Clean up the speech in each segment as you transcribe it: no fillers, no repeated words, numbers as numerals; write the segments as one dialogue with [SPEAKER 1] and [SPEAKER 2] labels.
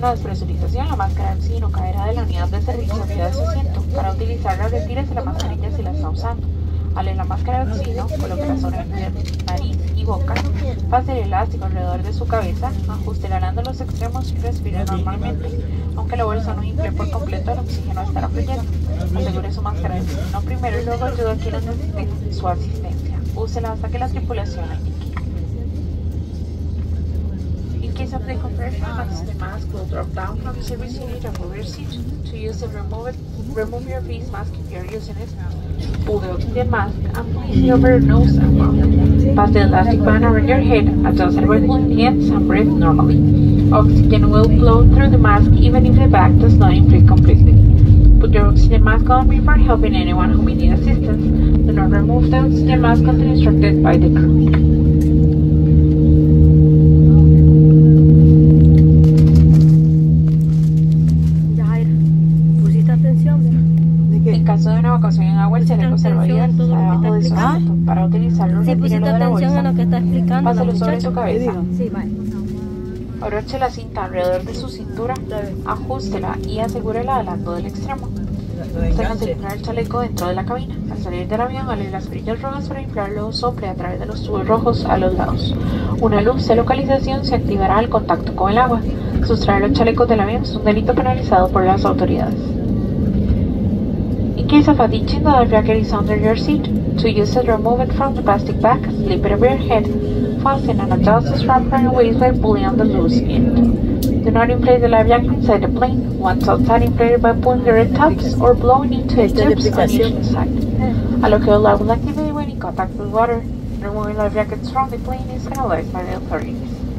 [SPEAKER 1] la despresurización, la máscara de oxígeno caerá de la unidad de servicio arriba de su asiento. Para utilizarla, retírese la mascarilla si la está usando. Ale la máscara de oxígeno, colóquela sobre nariz y boca, pase el elástico alrededor de su cabeza, ajuste alando los extremos y respire normalmente. Aunque la bolsa no infle por completo, el oxígeno estará fluyendo. Asegure su máscara de oxígeno primero y luego ayude a quienes necesiten su asistencia. Úsela hasta que la tripulación la indique. In case of decompression, the mask will drop down from the service unit and move your seat. To use it, remove your face mask if you are using it. Pull the oxygen mask and place it over your nose and mouth. Pass the elastic band around your head, adjust the breathing ends and breathe normally. Oxygen will flow through the mask even if the bag does not inflate completely. Put your oxygen mask on before helping anyone who may need assistance. Do not remove the oxygen mask until instructed by the crew. En caso de una evacuación en agua, el chaleco salvavidas está debajo de su asiento. Para utilizarlo, retírelo de la bolsa. Páselo sobre su cabeza. Abroche la cinta alrededor de su cintura, ajústela y asegúrela al lado del extremo. Téngase inflar el chaleco dentro de la cabina. Al salir del avión, ale las perillas rojas para inflarlo, sople a través de los tubos rojos a los lados. Una luz de localización se activará al contacto con el agua. Sustraer los chalecos del avión es un delito penalizado por las autoridades. In case of a ditching, the life jacket is under your seat. To use it, remove it from the plastic bag, slip it over your head, fasten and adjust the strap around your waist by pulling on the loose end. Do not inflate the life jacket inside the plane. Once outside, inflate it by pulling the red tabs or blowing into the tubes on each side. Allocate life will activate when in contact with water. Removing life jackets from the plane is penalized by the authorities.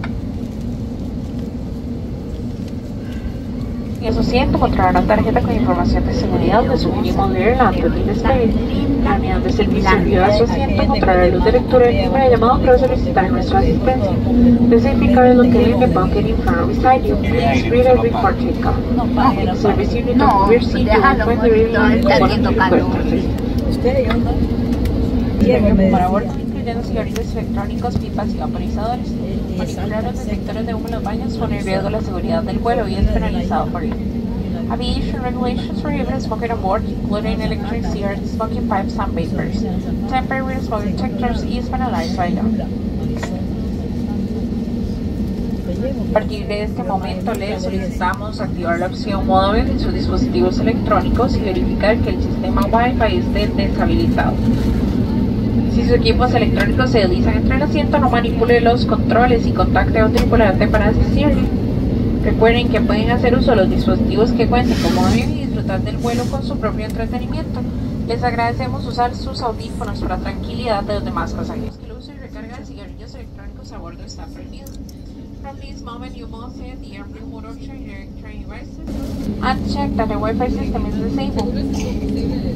[SPEAKER 1] En su asiento encontrará una tarjeta con información de seguridad de su mínimo nivel antes de despedir. La unidad de servicio arriba de su asiento encontrará luz de lectura del número de llamado para solicitar nuestra asistencia. This indicator is located in the bucket in front or beside you. Please read it before takeoff. In the service unit of your seat, you will find the reading component request. Para bordo, incluyendo cigarrillos electrónicos, pipas y vaporizadores. Manipular los detectores de humo en los baños pone en riesgo la seguridad del vuelo y es penalizado por ello. Aviation regulations prohibit smoking on board, including electronic cigarettes, smoking pipes, and vapors. Temporary smoke detectors is penalized by law. A partir de este momento, les solicitamos activar la opción modo avión en sus dispositivos electrónicos y verificar que el sistema Wi-Fi esté deshabilitado. Si sus equipos electrónicos se deslizan entre el asiento, no manipule los controles y contacte a un tripulante para asistirle. Recuerden que pueden hacer uso de los dispositivos que cuenten como avión y disfrutar del vuelo con su propio entretenimiento. Les agradecemos usar sus audífonos para tranquilidad de los demás pasajeros. El uso y recarga de cigarrillos electrónicos a bordo está prohibido. From this moment, you must set the airplane mode option in your electronic devices and check that the Wi-Fi system is disabled.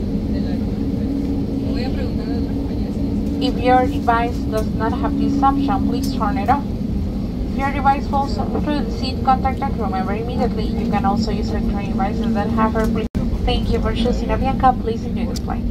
[SPEAKER 1] If your device does not have this option, please turn it off. If your device falls through the seat, contact the crew member immediately. You can also use electronic devices that have airplane. Thank you for choosing Avianca. Please enjoy the flight.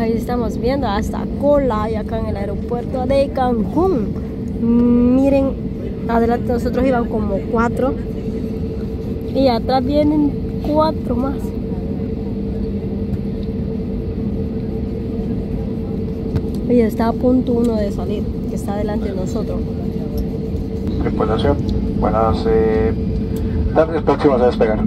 [SPEAKER 2] Ahí estamos viendo hasta cola hay acá en el aeropuerto de Cancún. Miren, adelante de nosotros iban como 4 y atrás vienen 4 más. Y está a punto uno de salir, que está delante de nosotros.
[SPEAKER 3] Tripulación, buenas tardes, próximos a despegar.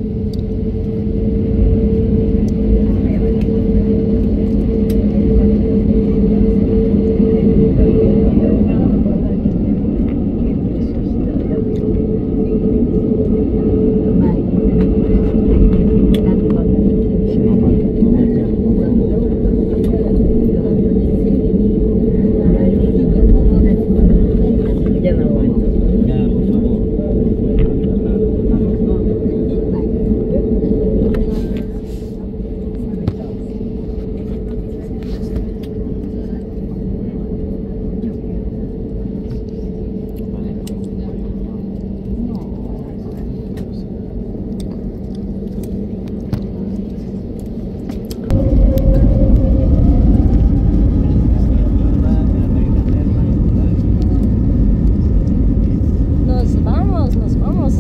[SPEAKER 2] Nos vamos.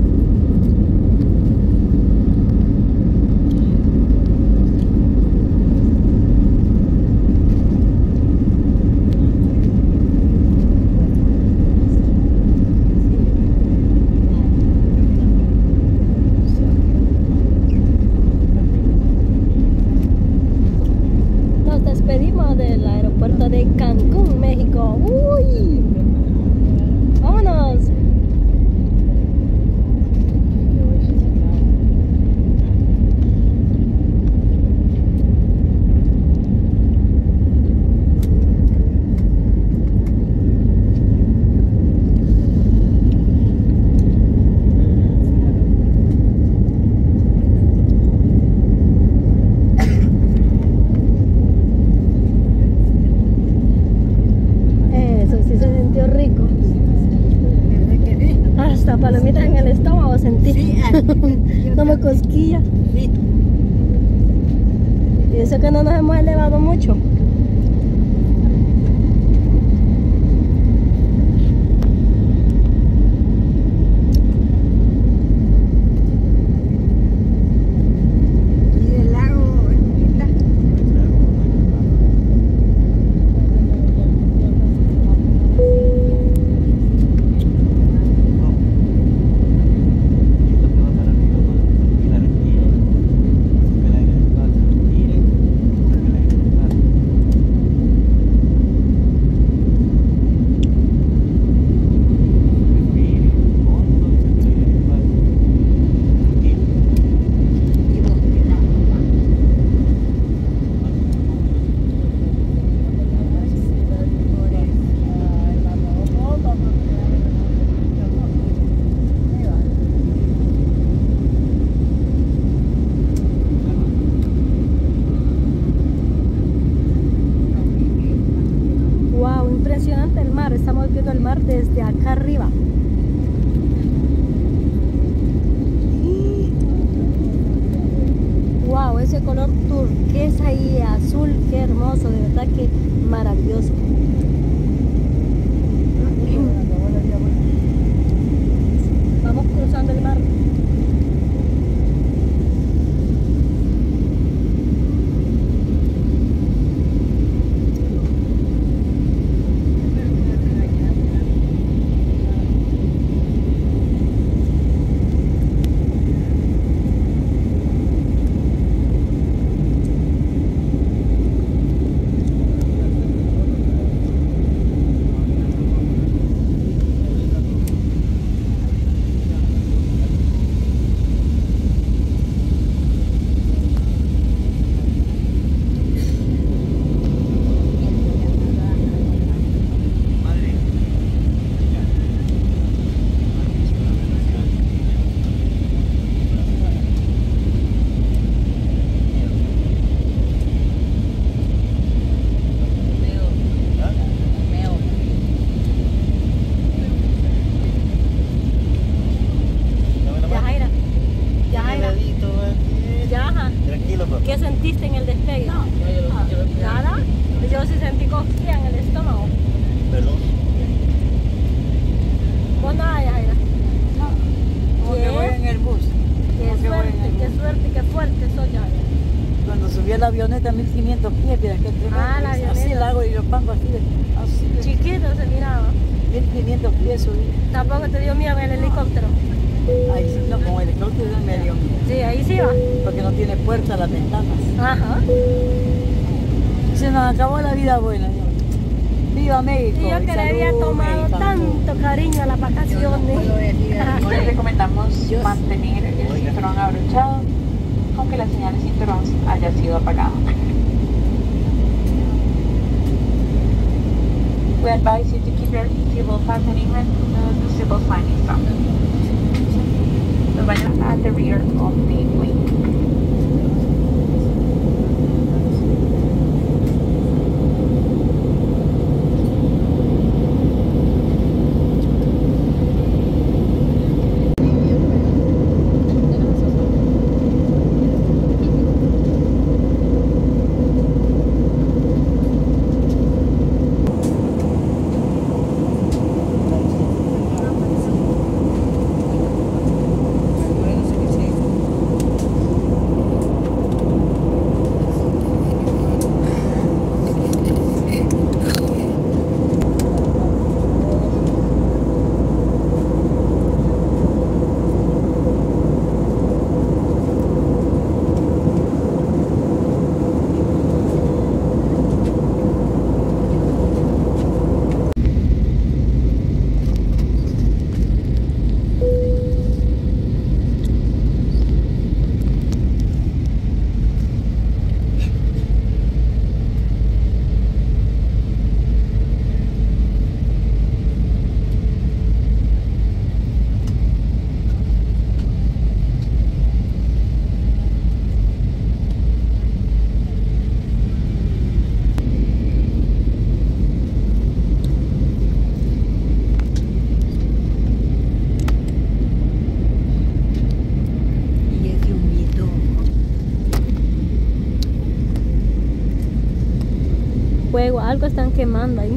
[SPEAKER 2] Nos despedimos del aeropuerto de Cancún, México. ¡Uy! ¡Vámonos! Hasta palomitas en el estómago sentí. Sí, como cosquilla. Sí. Y eso que no nos hemos elevado mucho.
[SPEAKER 4] ¿Y el lago?
[SPEAKER 2] Impresionante el mar, estamos viendo el mar desde acá arriba. Wow, ese color turquesa y azul, qué hermoso, de verdad que maravilloso. Vamos cruzando el mar.
[SPEAKER 4] la avioneta 1500 pies, mira qué tremendo.
[SPEAKER 2] Ah, la avioneta.
[SPEAKER 4] Así el lago y los bancos así de
[SPEAKER 2] Chiquito se miraba.
[SPEAKER 4] 1500 pies subí.
[SPEAKER 2] Tampoco te dio miedo el helicóptero.
[SPEAKER 4] Ahí sí, no, como el helicóptero es medio miedo.
[SPEAKER 2] Sí, ahí sí va.
[SPEAKER 4] Porque no tiene puertas las ventanas.
[SPEAKER 2] Ajá.
[SPEAKER 4] Se nos acabó la vida buena. ¡Viva México!
[SPEAKER 2] Y yo que le había
[SPEAKER 4] salud,
[SPEAKER 2] tomado
[SPEAKER 4] México.
[SPEAKER 2] tanto cariño a las vacaciones.
[SPEAKER 1] Les recomendamos mantener el cinturón abrochado, aunque la señal de cinturón haya sido apagada. We advise you to keep your seatbelt fastening when the seatbelt sign is up. Los baños at the rear of the wing.
[SPEAKER 2] Fuego, algo están quemando ahí.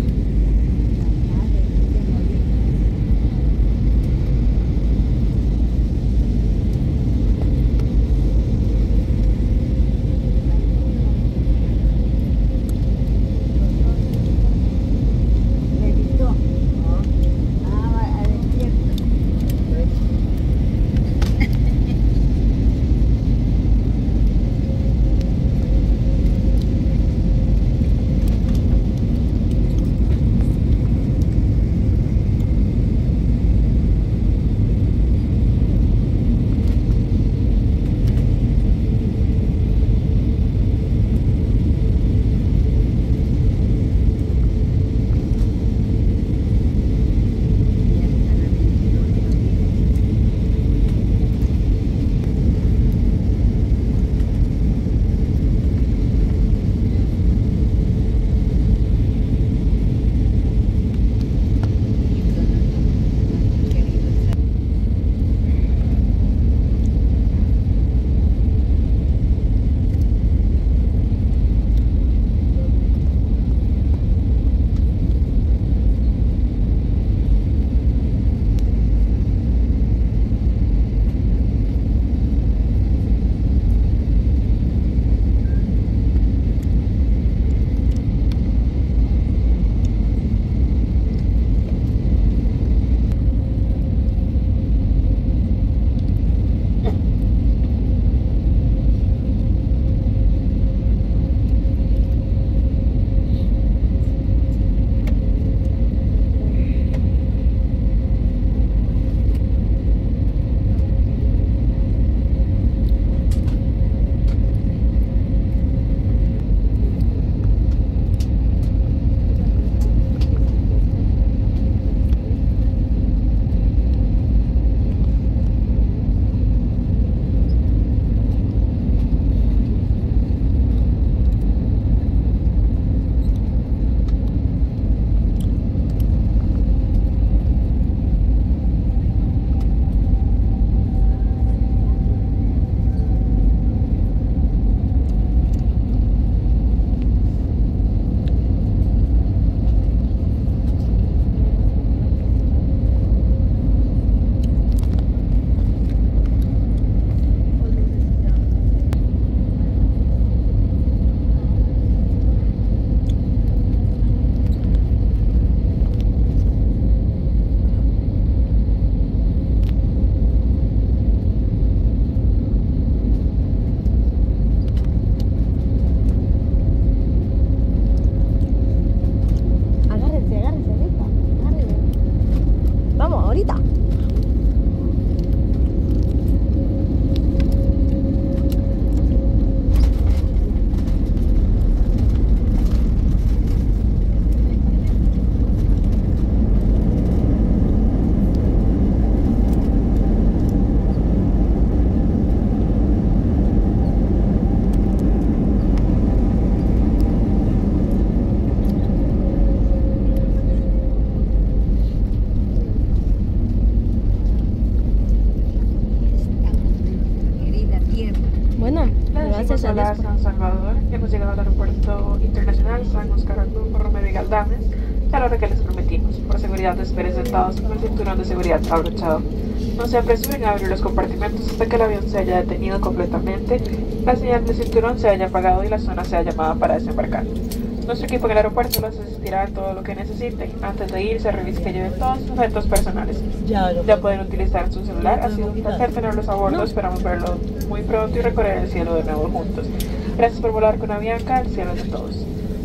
[SPEAKER 1] Hola,
[SPEAKER 2] después.
[SPEAKER 1] San Salvador. Hemos llegado al aeropuerto internacional San Oscar Arnulfo Romero y Galdames, a la hora que les prometimos. Por seguridad, esperen sentados con el cinturón de seguridad abrochado. No se apresuren a abrir los compartimentos hasta que el avión se haya detenido completamente, la señal del cinturón se haya apagado y la zona sea llamada para desembarcar. Nuestro equipo en el aeropuerto los asistirá a todo lo que necesiten. Antes de ir, se revisa que lleven todos sus objetos personales. Ya pueden utilizar su celular. Ha sido un placer tenerlos a bordo. Esperamos verlos muy pronto y recorrer el cielo de nuevo juntos. Gracias por volar con Avianca, el cielo de todos.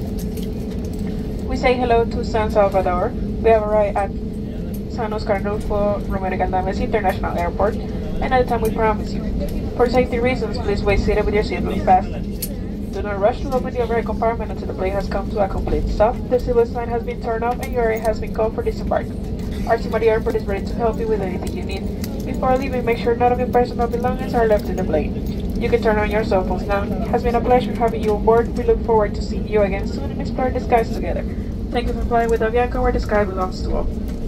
[SPEAKER 1] We say hello to San Salvador. We have arrived at San Oscar Arnulfo Romero y Galdames International Airport, and at the time we promise you. For safety reasons, please wait seated with your seatbelt fastened. Do not rush to open the overhead compartment until the plane has come to a complete stop. The seatbelt sign has been turned off and your area has been called for disembarkation. RC Airport is ready to help you with anything you need. Before leaving, make sure none of your personal belongings are left in the plane. You can turn on your cell phones now. It has been a pleasure having you on board. We look forward to seeing you again soon and explore the skies together. Thank you for flying with Avianca, where the sky belongs to all.